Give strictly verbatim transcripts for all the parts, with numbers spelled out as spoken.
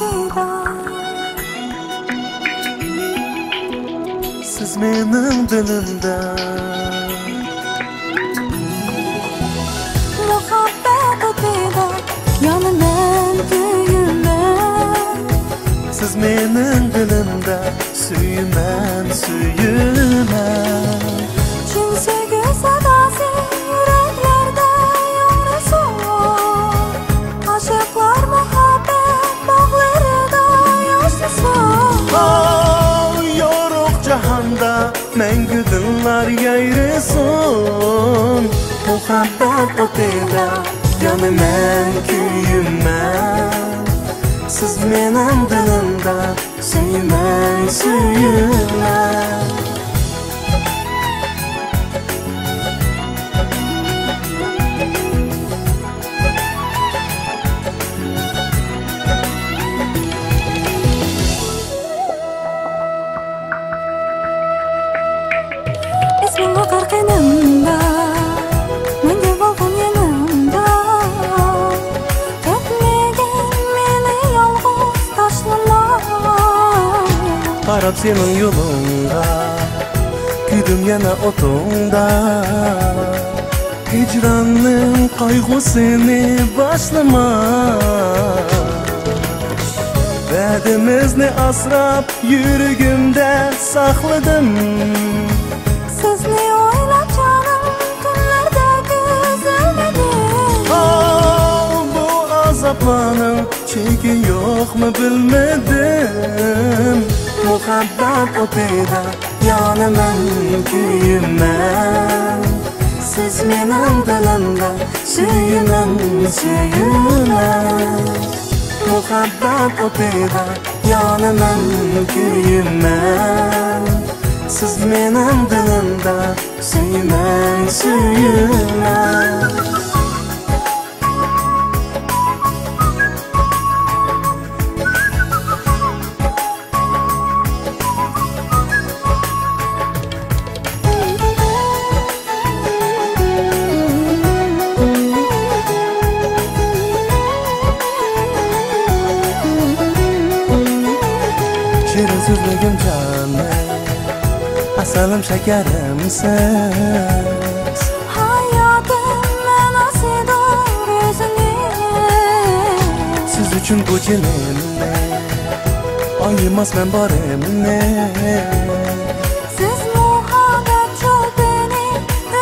o'tida. Siz mening dilimda. Muhabbat o'tida yonaman kuyman. Siz mening dilimda, suyman, suyman. Chin sevgi sadosi yuraklarda yangrasin. Oshiqlar muhabbat bog'larida yashasin. Oh, yorug' jahonda mangu dillar yayrasin. Muhabbat o'tida yonaman, kuyman. Siz mening dilimda, suyman, suyman. Esmimni qirqinimda, menga bo'lg'in yanimda. Ketmagin meni yolg'iz tashlama. Qarab sening yo'lingga, kuydim yana o'tingda. Hicranning qayg'usini boshlama. Va'dimizni asrab yuragimda saqladim. Sizni o'ylab jonim tunlarda ko'zladim. Oh, bu azoblarning cheki yo'qmi bilmadim. Muhabbat o'tida yonaman, kuyman. Siz mening dilimda, suyman, suyman. Muhabbat o'tida yonaman, kuyman. Siz mening dilimda, suyman, suyman. Shirin so'zligim jonim, asalim shakarimsiz. Hayotim ma'nosidir o'zingiz. Siz uchun bu jilimni oyimasman borimni. Siz muhabbat cho'pining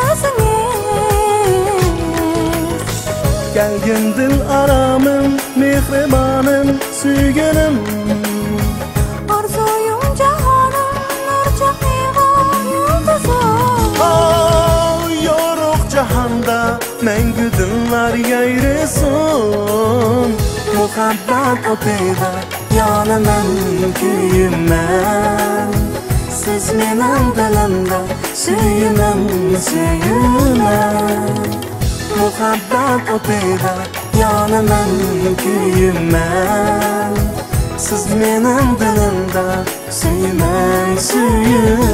o'zingiz. Kelgin dil aramim, mehribonim, suyganim. Orzuyum jahonim, nur chaqnag'an yulduzim. Oh, yorug' jahonda mangu dillar yayrasin. Muhabbat o'tida yonaman, kuyman. Siz mening dilimda, suyman, suyman. Muhabbat o'tida yonaman, kuyman. Siz mening dilimda, suyman, suyman.